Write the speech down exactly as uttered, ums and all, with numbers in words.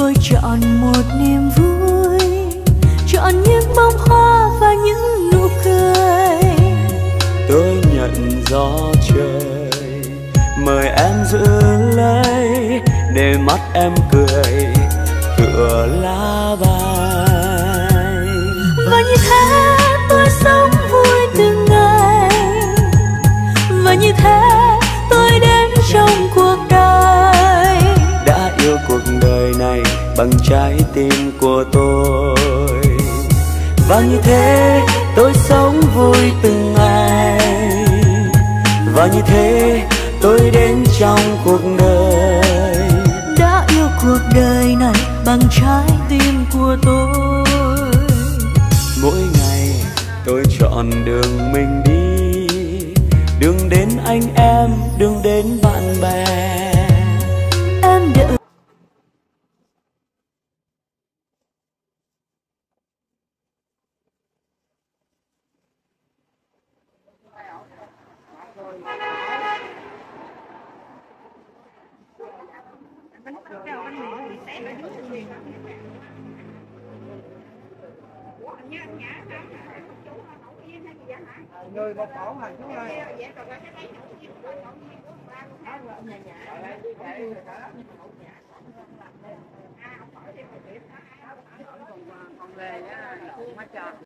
tôi chọn một niềm vui, chọn những bông hoa và những nụ cười. Tôi nhận gió trời mời em giữ lấy, để mắt em cười tựa lá bay. Và như thế tôi sống vui từng ngày, và như thế tôi đến trong cuộc đời. Đã yêu cuộc đời này bằng trái tim của tôi, và như thế tôi sống vui từng ngày, và như thế tôi đến trong cuộc đời. Đã yêu cuộc đời này bằng trái tim của tôi. Mỗi ngày tôi chọn đường mình đi, đường đến anh em, đường đến bạn bè. Em đợi người một cổ hành chú ơi. Còn về á, má tròn.